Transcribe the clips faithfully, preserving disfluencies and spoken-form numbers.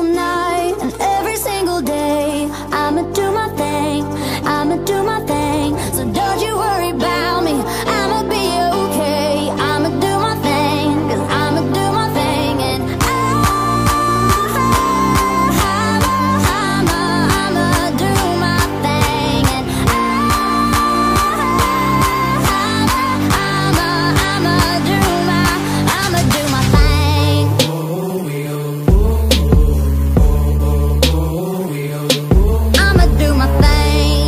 single night and every single day, I'ma do my thing, I'ma do my thing. So don't you worry about me, I'ma be okay. I'ma do my thing, cause I'ma do my thing. And I, I'ma, I'ma, I'ma do my thing. And I, I'ma, I'ma, I'ma do my, I'ma do my thing. I'ma do my thing.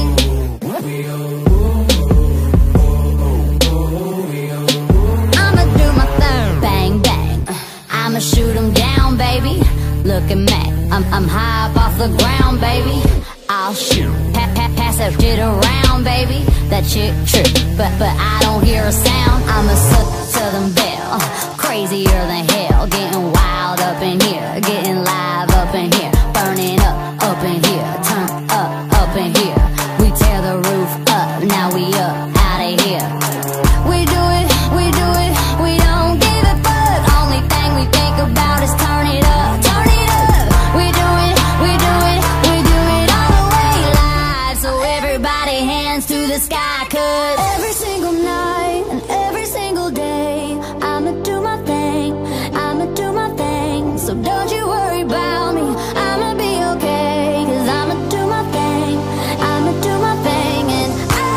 I'ma do my thing. Bang, bang, I'ma shoot 'em down, baby. Look at me, I'm, I'm high up off the ground, baby. I'll shoot, pa pa pass that shit around, baby. That chick trip, but but I don't hear a sound. I'm a sou- Southern belle, crazier than hell. Getting wild up in here, getting live up in here. Burning up, up in here, turn up, up in here. We tear the roof up, now we up, outta here. We do it, we do it, we don't give a fuck. Only thing we think about is turn it up, turn it up. We do it, we do it, we do it all the way live. So everybody hands to the sky, cause every single night and every single day, I'ma do my thing, I'ma do my thing. So don't you worry about me, I'ma be okay. Cause I'ma do my thing, I'ma do my thing. And I,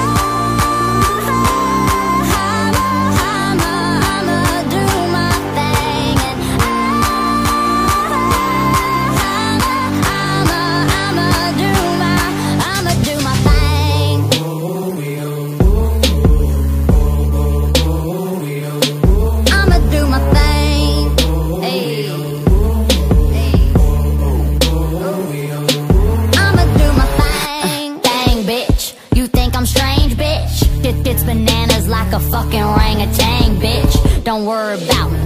I'ma, I'ma, I'ma do my thing. And I, I'ma, I'ma, I'ma do my, I'ma do my thing. I'ma do my thing. Hey. I'ma do my thing. Dang, bitch, you think I'm strange, bitch? It, it's bananas like a fucking orangutan, bitch. Don't worry about me,